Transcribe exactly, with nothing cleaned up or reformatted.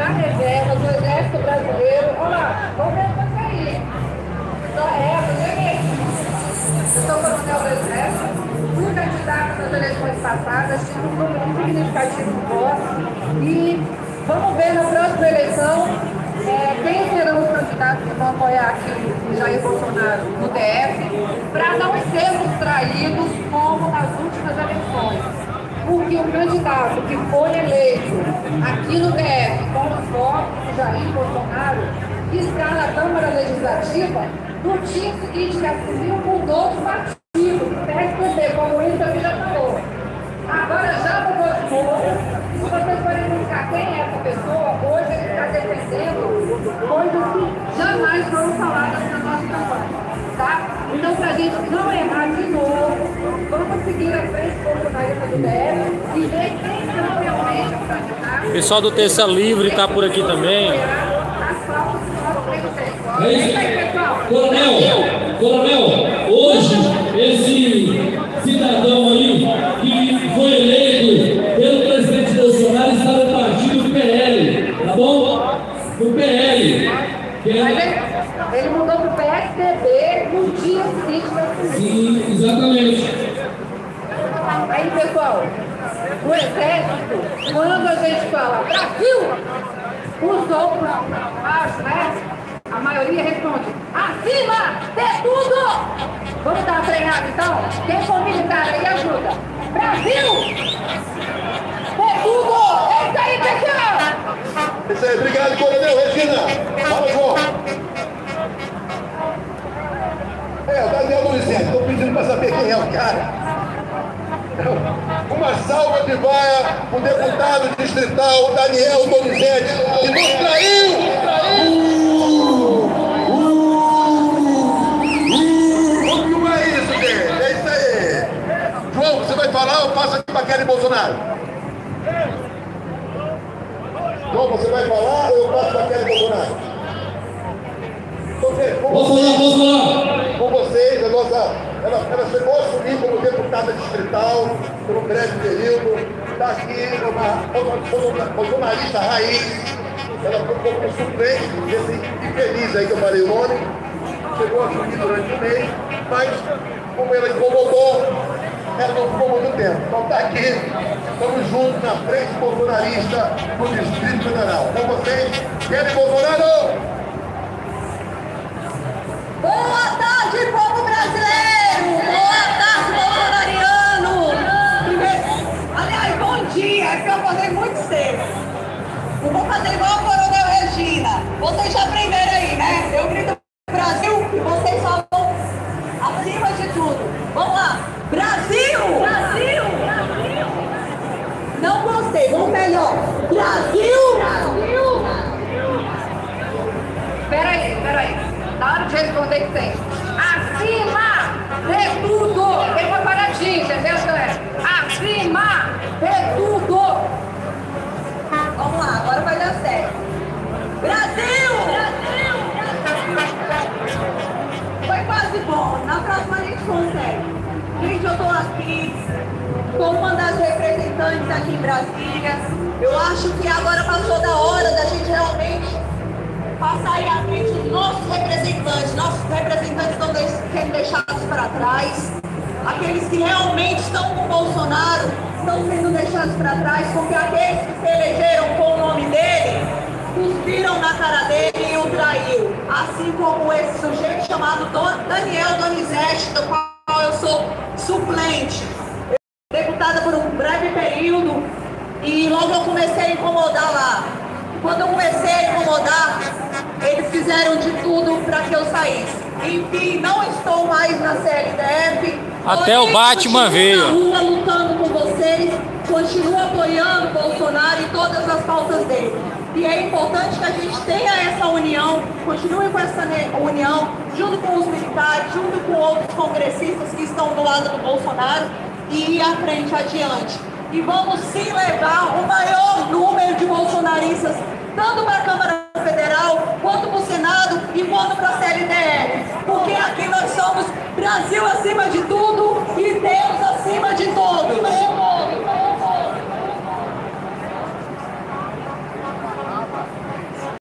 da reserva do Exército Brasileiro. Olha lá, vamos ver isso aí. Só é, eu sou coronel do Exército, fui candidato nas eleições passadas, tive um número significativo de votos e vamos ver na próxima eleição é, quem serão os candidatos que vão apoiar aqui o Jair Bolsonaro no D F, para não sermos traídos como nas últimas eleições. Porque o candidato que foi eleito aqui no D F com os votos do Jair Bolsonaro, que está na Câmara Legislativa, no dia seguinte que assumiu, mudou de partido, P S D B, como ele também já falou. Agora já mudou de novo. Se vocês forem buscar quem é essa pessoa, hoje ele está defendendo coisas que jamais foram faladas na nossa campanha. Tá? Então, para a gente não errar de novo, vamos seguir a frente bolsonarista do D F e ver quem são realmente os candidatos. O pessoal do Terça Livre está por aqui também. As pautas que nós temos. É isso aí, pessoal. Coronel, coronel, hoje esse cidadão aí que foi eleito pelo presidente Bolsonaro está no partido P L, tá bom? No P L. Que é... Ele mudou para o P S D B no dia seguinte da eleição. Sim, exatamente. Aí, pessoal, o Exército, quando a gente fala Brasil, os outros, acho, né? A maioria responde, acima de tudo! Vamos dar uma treinada, então? Quem for militar aí, ajuda. Brasil! De tudo! É isso aí, pessoal! Isso aí, obrigado, coronel Regina. Fala, João. É, o Daniel Donizete, estou pedindo para saber quem é o cara. Uma salva de vaia, o deputado distrital Daniel Donizete, que nos traiu! Uh, uh, uh, Como é isso, gente? É isso aí. João, você vai falar ou passa aqui para Kelly Bolsonaro? João, você vai falar ou eu passo para Kelly Bolsonaro? Posso falar, posso falar? Com vocês, a nossa, ela, ela chegou a assumir como deputada distrital por um breve período, está aqui uma bolsonarista raiz, ela foi como suplente desse infeliz aí que eu falei o nome, chegou a assumir durante um mês, mas como ela incomodou, ela não ficou muito tempo. Então está aqui, estamos juntos na frente bolsonarista do Distrito Federal. Com vocês, Kelly Bolsonaro! Boa tarde, povo brasileiro! Boa tarde, bolsonariano! Aliás, bom dia! É que eu acordei muito cedo. Não vou fazer igual a coronel Regina. Vocês já aprenderam aí, né? Eu grito Brasil e vocês falam acima de tudo. Vamos lá! Brasil! Brasil! Brasil! Não gostei, vamos melhor. Brasil! Brasil! Peraí, peraí. Na hora de responder que tem. Acima de tudo. Tem uma paradinha, entendeu, galera? Acima de tudo. Vamos lá, agora vai dar certo. Brasil! Brasil! Foi quase bom. Na próxima a gente consegue. Gente, eu tô aqui como uma das representantes aqui em Brasília. Eu acho que agora passou da hora da gente realmente passar aí à frente os nossos representantes. Nossos representantes estão sendo deixados para trás. Aqueles que realmente estão com o Bolsonaro estão sendo deixados para trás, porque aqueles que se elegeram com o nome dele cuspiram na cara dele e o traiu. Assim como esse sujeito chamado Daniel Donizete, do qual eu sou suplente. Deputada por um breve período e logo eu comecei a incomodar lá. Quando eu comecei a incomodar, eles fizeram de tudo para que eu saísse. Enfim, não estou mais na C L D F. Até o Batman veio. Na rua lutando com vocês, continuo apoiando o Bolsonaro e todas as pautas dele. E é importante que a gente tenha essa união, continue com essa união, junto com os militares, junto com outros congressistas que estão do lado do Bolsonaro e ir à frente, adiante. E vamos sim levar o maior número de bolsonaristas, tanto para a Câmara Federal, quanto para o Senado e quanto para a C L D F. Porque aqui nós somos Brasil acima de tudo e Deus acima de todos.